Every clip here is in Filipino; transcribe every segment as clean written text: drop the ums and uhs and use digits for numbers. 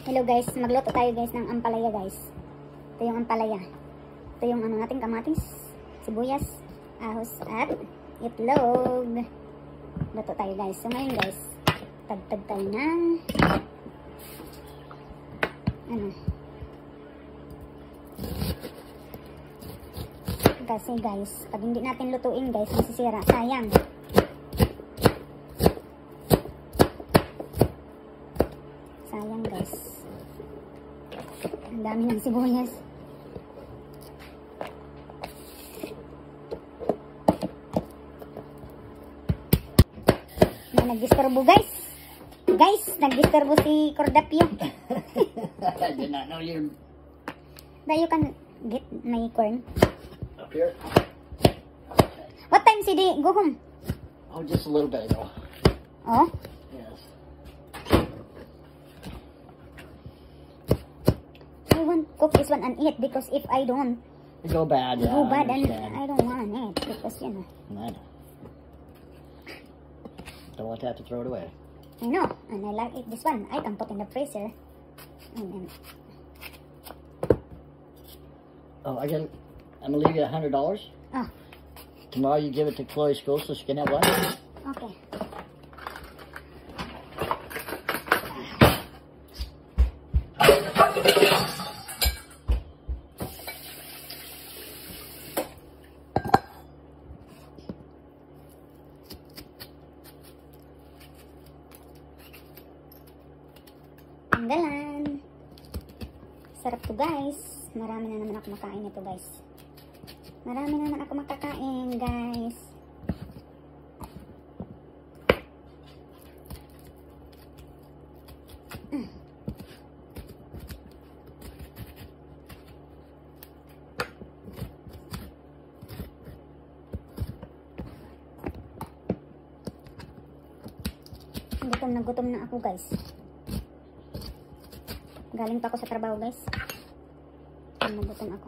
Hello guys, magluto tayo guys ng ampalaya guys. Ito yung ampalaya. Ito yung ano natin, kamatis, sibuyas, ahos at itlog. Luto tayo guys. So ngayon guys, tagtag tayo ng ano. Kasi guys, pag hindi natin lutuin guys, masisira. Sayang. Sayang guys. Ang dami ng sibuyas. May nagdisturbo guys. Guys, nagdisturbo si Cordapio. I did not know you. That you can get my corn. Up here? What time did he go home? Oh, just a little bit ago. Oh? Yes. I won't cook this one and eat because if I don't It go bad, yeah. go bad and understand. I don't want it because you know. I know. Don't want to have to throw it away. I know, and I like it. This one I can put in the freezer. And then, Oh, I'm gonna leave you $100. oh, Tomorrow you give it to Chloe's school so she can have lunch. okay. Tanggalan. Sarap to guys. Marami na naman ako makain nito guys. Marami na naman ako makakain guys. Gutom na ako guys. Galing pa ako sa trabaho guys. Nagutom ako.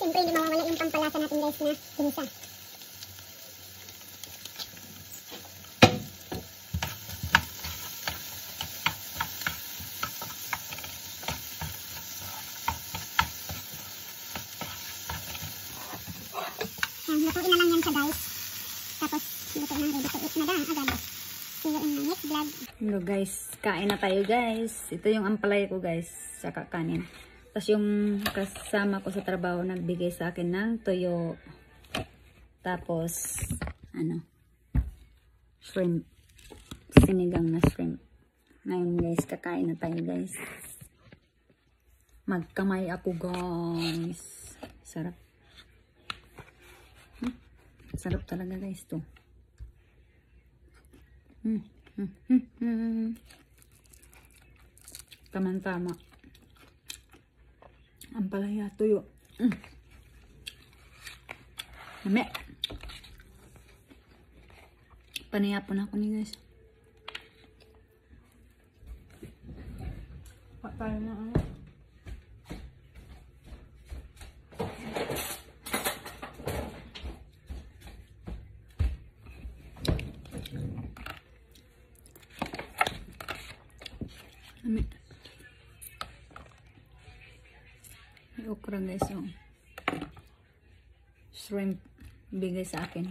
siyempre hindi mawawala yung pampalasa natin guys na sinisa. Lutuin na lang yan siya guys. Tapos luto na, ready to eat na agad. See you in my next vlog. Hello guys, kain na tayo guys. Ito yung ampalaya ko guys, saka kanin. Tapos yung kasama ko sa trabaho nagbigay sa akin ng toyo. Tapos shrimp. Sinigang na shrimp. Ngayon guys, kakain na tayo guys. Magkamay ako guys. Sarap. Sarap talaga guys to. Tama-tama. Ampalaya, tuyo. Nami. Panayapon ako ni guys. Patay na ano. May okra guys yung shrimp bigay sa akin.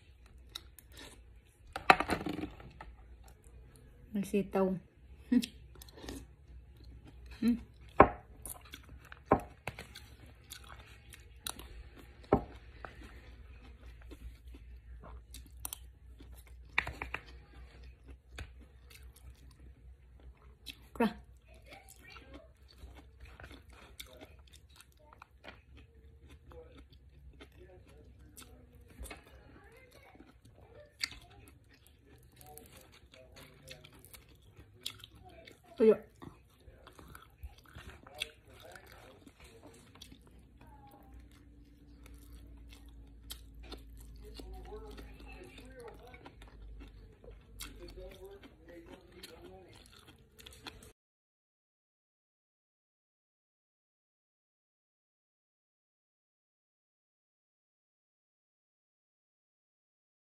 May sitaw. Okra. Tuyo.